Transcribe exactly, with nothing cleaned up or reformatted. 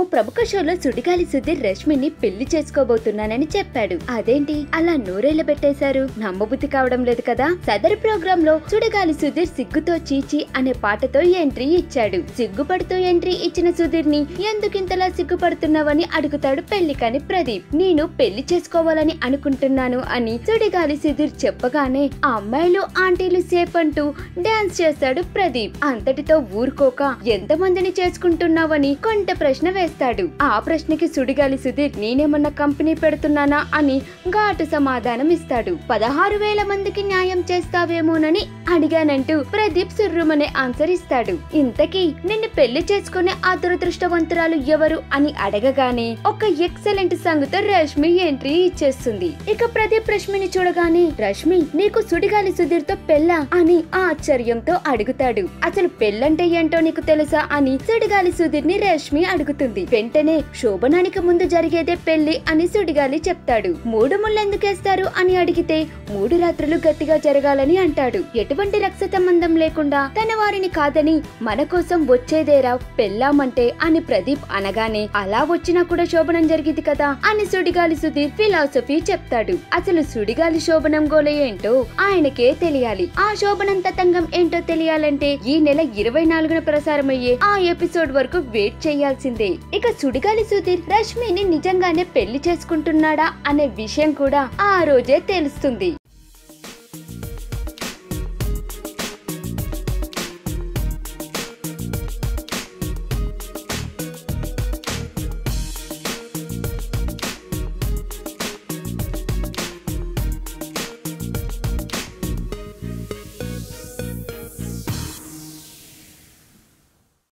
ప్రముఖ షోలో సుడిగాలి సుధీర్ రష్మిని పెళ్లి చేసుకోబోతున్నానని చెప్పాడు. అదేంటి అలా నోరేళ్ల పెట్టేశారు? నమ్మబుద్ధి కావడం లేదు కదా. సదరు ప్రోగ్రామ్ లో సుడిగాలి సుధీర్ సిగ్గుతో చీచి అనే పాటతో ఎంట్రీ ఇచ్చాడు. సిగ్గుపడుతూ ఎంట్రీ ఇచ్చిన సుధీర్ ని ఎందుకింతలా సిగ్గుపడుతున్నావని అడుగుతాడు పెళ్లి కాని ప్రదీప్. నేను పెళ్లి చేసుకోవాలని అనుకుంటున్నాను అని సుడిగాలి సుధీర్ చెప్పగానే ఆ అమ్మాయిలు ఆంటీలు సేఫ్ అంటూ డాన్స్ చేస్తాడు ప్రదీప్. అంతటితో ఊరుకోక ఎంత మందిని చేసుకుంటున్నావని కొంట ప్రశ్న వేస్తాడు. ఆ ప్రశ్నకి సుడిగాలి సుధీర్ నేనేమన్నా కంపెనీ పెడుతున్నానా అని ఘాటు సమాధానం ఇస్తాడు. పదహారు వేల మందికి న్యాయం చేస్తావేమోనని అడిగానంటూ ప్రదీప్ సుర్రుమనే ఆన్సర్ ఇస్తాడు. ఇంతకీ నిన్ను పెళ్లి చేసుకునే ఆ దురదృష్టవంతురాలు ఎవరు అని అడగగానే ఒక ఎక్సలెంట్ సంగతో రష్మి ఎంట్రీ ఇచ్చేస్తుంది. ఇక ప్రదీప్ రష్మిని చూడగానే రష్మి నీకు సుడిగాలి సుధీర్ తో పెళ్ళా అని ఆశ్చర్యంతో అడుగుతాడు. అసలు పెళ్ళంటే ఏంటో నీకు తెలుసా అని సుడిగాలి సుధీర్ ని రష్మి అడుగుతుంది. వెంటనే శోభనానికి ముందు జరిగేదే పెళ్లి అని సుడిగాలి చెప్తాడు. మూడు ముళ్ళెందుకేస్తారు అని అడిగితే మూడు రాత్రులు గట్టిగా జరగాలని అంటాడు. ఎటువంటి రక్త సంబంధం లేకుండా తన వారిని కాదని మన కోసం వచ్చేదేరా పెళ్ళామంటే అని ప్రదీప్ అనగానే అలా వచ్చినా కూడా శోభనం జరిగింది కదా అని సుడిగాలి సుధీర్ ఫిలాసఫీ చెప్తాడు. అసలు సుడిగాలి శోభనం గోల ఏంటో ఆయనకే తెలియాలి. ఆ శోభనం తతంగం ఏంటో తెలియాలంటే ఈ నెల ఇరవై నాలుగున ప్రసారమయ్యే ఆ ఎపిసోడ్ వరకు వెయిట్ చేయాల్సిందే. ఇక సుడిగాలి సుధీర్ రష్మిని నిజంగానే పెళ్లి చేసుకుంటున్నాడా అనే విషయం కూడా ఆ రోజే తెలుస్తుంది.